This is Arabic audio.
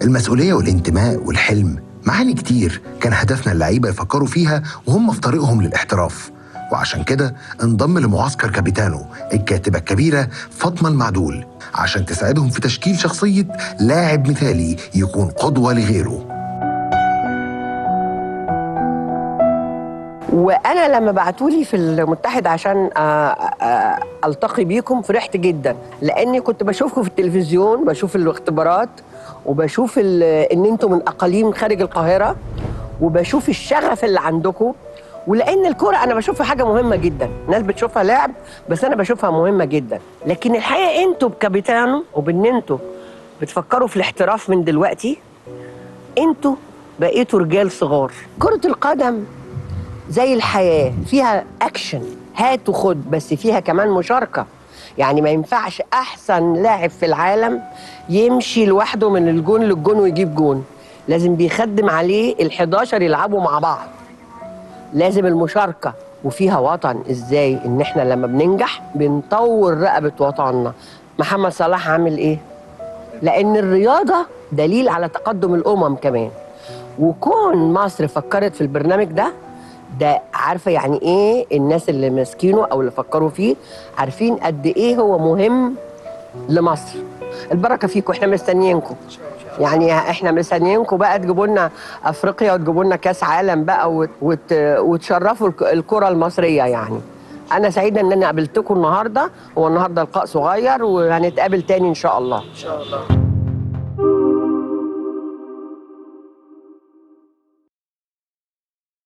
المسؤولية والانتماء والحلم معاني كتير كان هدفنا اللعيبة يفكروا فيها وهم في طريقهم للاحتراف، وعشان كده انضم لمعسكر كابيتانو الكاتبة الكبيرة فاطمة المعدول عشان تساعدهم في تشكيل شخصية لاعب مثالي يكون قدوة لغيره. وانا لما بعتولي في المتحد عشان التقي بيكم فرحت جدا، لاني كنت بشوفكم في التلفزيون، بشوف الاختبارات وبشوف ان انتم من اقاليم خارج القاهره، وبشوف الشغف اللي عندكم، ولان الكوره انا بشوفها حاجه مهمه جدا. الناس بتشوفها لعب بس انا بشوفها مهمه جدا. لكن الحقيقه انتوا بكابيتانو وبان انتوا بتفكروا في الاحتراف من دلوقتي، انتوا بقيتوا رجال صغار. كره القدم زي الحياة، فيها أكشن هات وخد، بس فيها كمان مشاركة. يعني ما ينفعش أحسن لاعب في العالم يمشي لوحده من الجون للجون ويجيب جون، لازم بيخدم عليه ال11 يلعبوا مع بعض. لازم المشاركة وفيها وطن. إزاي؟ إن إحنا لما بننجح بنطور رقبة وطننا. محمد صلاح عامل إيه؟ لأن الرياضة دليل على تقدم الأمم كمان. وكون مصر فكرت في البرنامج ده عارفه يعني ايه. الناس اللي ماسكينه او اللي فكروا فيه عارفين قد ايه هو مهم لمصر. البركه فيكم، احنا مستنيينكم. يعني احنا مستنيينكم بقى تجيبوا لنا افريقيا وتجيبوا لنا كاس عالم بقى وتشرفوا الكره المصريه. يعني انا سعيده ان انا قابلتكم النهارده. هو النهارده لقاء صغير وهنتقابل تاني ان شاء الله.